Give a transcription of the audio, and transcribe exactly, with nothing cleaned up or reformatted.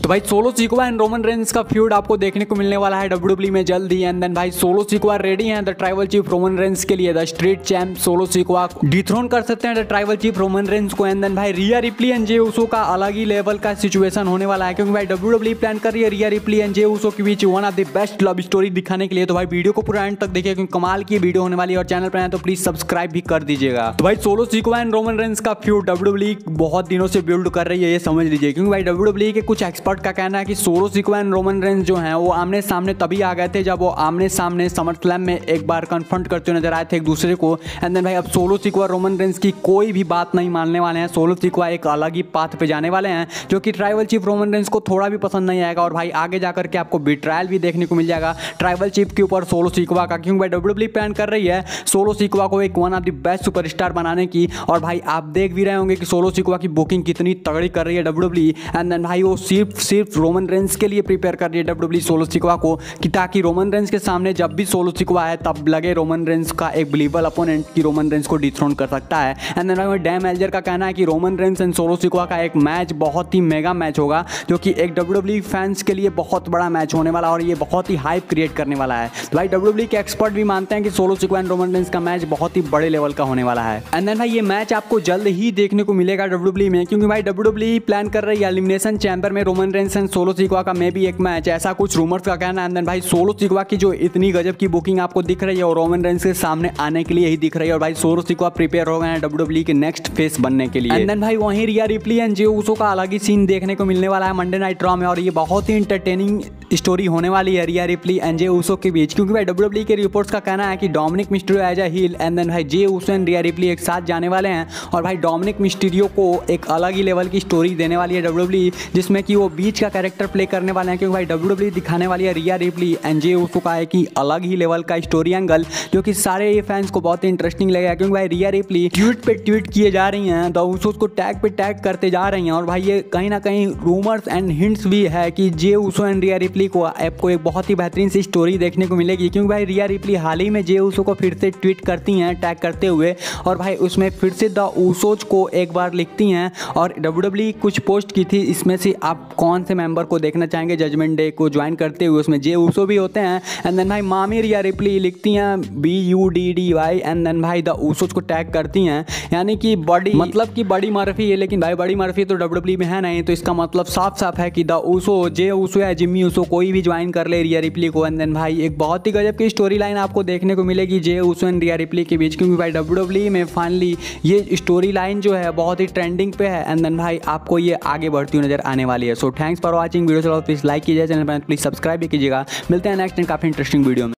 तो भाई Solo Sikoa and Roman Reigns का फ्यूड आपको देखने को मिलने वाला है डब्ल्यू डब्ल्यू ई में जल्द ही। एंड देन भाई सोलो सिकोआ रेडी हैं the tribal chief Roman Reigns के लिए। The street champ Solo Sikoa dethrone कर सकते हैं the tribal chief Roman Reigns को। एंड देन भाई रिया रिप्ली एंड जे उसो का अलग ही लेवल का सिचुएशन होने वाला है, क्योंकि भाई डब्ल्यू डब्ल्यू ई प्लान कर रही है रिया रिप्ली एंड जे उसो के बीच one of the best love story दिखाने के लिए। तो भाई वीडियो को पूरा एंड तक देखिए, क्योंकि कमाल की वीडियो होने वाली है। और चैनल पर आए तो प्लीज सब्सक्राइब भी कर दीजिएगा। तो भाई Solo Sikoa and Roman Reigns का फ्यूड डब्ल्यू डब्ल्यू ई बहुत दिनों से बिल्ड कर रही है, ये समझ लीजिए। क्योंकि भाई डब्ल्यू डब्ल्यू ई के कुछ एक्सपर्ट का कहना है कि Solo Sikoa and Roman Reigns जो हैं वो आमने सामने तभी आ गए थे जब वो आमने सामने समर स्लैम में एक बार कन्फ्रंट करते हुए नजर आए थे एक दूसरे को। एंड देन भाई अब सोलो सिकोआ रोमन रेंस की कोई भी बात नहीं मानने वाले हैं। सोलो सिकोआ एक अलग ही पाथ पे जाने वाले हैं, जो कि ट्राइबल चीफ रोमन रेंस को थोड़ा भी पसंद नहीं आएगा। और भाई आगे जाकर के आपको बिट्रायल भी देखने को मिल जाएगा ट्राइबल चीफ के ऊपर सोलो सिकोआ का, क्योंकि भाई डब्ल्यू डब्ल्यू ई प्लान कर रही है सोलो सिकोआ को एक one of the best superstar बनाने की। और भाई आप देख भी रहे होंगे कि सोलो सिकोआ की बुकिंग कितनी तगड़ी कर रही है W W E. And then भाई वो सिर्फ सिर्फ रोमन रेंस के लिए प्रिपेयर कर रही है W W E Solo Sikoa को, कि ताकि रोमन रेंस के सामने जब भी सोलो सिकोआ आए तब लगे रोमन रेंस का एक बिलीवेबल अपोनेंट कि रोमन रेंस को डिथ्रोन कर सकता है। एंड देन भाई डैम एल्जर का कहना है कि Roman Reigns and Solo Sikoa का एक मैच बहुत ही मेगा मैच होगा, जो कि एक डब्ल्यू डब्ल्यू ई फैंस के लिए बहुत बड़ा मैच होने वाला और ये बहुत ही हाइप क्रिएट करने वाला है। तो भाई डब्ल्यू डब्ल्यू ई के एक्सपर्ट भी मानते हैं कि Solo Sikoa and Roman Reigns का मैच बहुत ही बड़े लेवल का होने वाला है। एंड देन भाई ये मैच आपको जल्द ही देखने को मिलेगा डब्ल्यू डब्ल्यू ई में, क्योंकि भाई डब्ल्यू डब्ल्यू ई प्लान कर रही है एलिमिनेशन चैंबर में Roman Reigns and Solo Sikoa का मे भी एक मैच, ऐसा कुछ रूमर्स का कहना है। एंड देन भाई सोलो सिकोआ की जो इतनी गजब की बुकिंग आपको दिख रही है और रोमन रेंस के सामने आने के लिए ही दिख रही है। और भाई सोलो सिकोआ प्रिपेयर हो गए हैं डब्ल्यू डब्ल्यू ई के नेक्स्ट फेस बनने के लिए। एंड देन भाई वहीं रिया रिप्ली एंड जे उसो का अलग ही सीन देखने को मिलने वाला है मंडे नाइट रॉ में, और ये बहुत ही इंटरटेनिंग स्टोरी होने वाली है रिया रिप्ली एंड जे उसो के बीच। क्योंकि भाई डब्ल्यू डब्ल्यू ई के रिपोर्ट्स का कहना है कि Dominic Mysterio as a heel and then भाई J Uso and Riya replay एक साथ जाने वाले हैं। और भाई डोमिनिक मिस्टीरियो को एक अलग ही लेवल की स्टोरी देने वाली है डब्ल्यू डब्ल्यू ई, जिसमें कि वो बीच का कैरेक्टर प्ले करने वाले हैं। क्योंकि भाई डब्ल्यू डब्ल्यू ई दिखाने वाली है रिया रिप्ली एंड जे उसो का एक ही अलग ही लेवल का स्टोरी एंगल, जो कि सारे ये फैंस को बहुत ही इंटरेस्टिंग लगेगा। क्योंकि भाई रिया रिप्ली ट्वीट पे ट्वीट किए जा रही हैं, द उसोस को टैग पे टैग करते जा रही हैं। और भाई ये कहीं ना कहीं रूमर्स एंड हिंट्स भी है कि जे उसो एंड रिया रिप्ली को आपको एक बहुत ही बेहतरीन सी स्टोरी देखने को मिलेगी। क्योंकि भाई रिया रिप्ली हाल ही में जे उसो को फिर से ट्वीट करती हैं टैग करते हुए, और भाई उसमें फिर से द उसोस को एक बार लिखती हैं। और डब्ल्यू डब्ल्यू ई कुछ पोस्ट की थी, इसमें से आप कौन से मेंबर को देखना चाहेंगे जजमेंट डे को ज्वाइन करते हुए, उसमें जे उसो भी होते हैं। एंड देन भाई मामी रिया रिप्ली लिखती हैं B U D D Y and then भाई द उसोस को टैग करती हैं, यानी कि बड़ी मतलब कि बड़ी मर्फी है। लेकिन भाई बड़ी मर्फी तो डब्ल्यू डब्ल्यू ई में है नहीं, तो इसका मतलब साफ साफ है कि द उसो जे उसो या जिम्मी उसो कोई भी ज्वाइन कर ले रिया रिप्ली को। एंड देन भाई एक बहुत ही गजब की स्टोरी लाइन आपको देखने को मिलेगी जे उसो एंड रिया रिप्ली के बीच, क्योंकि भाई डब्ल्यू डब्ल्यू ई में फाइनली ये स्टोरी लाइन जो है बहुत ही ट्रेंडिंग पे है। एंड देन भाई आपको ये आगे बढ़ती हुई नजर आने वाली है। So thanks for watching video, चलो प्लीज लाइक कीजिए, चैनल पर प्लीज सब्सक्राइब भी कीजिएगा। मिलते हैं नेक्स्ट काफी इंटरेस्टिंग वीडियो में।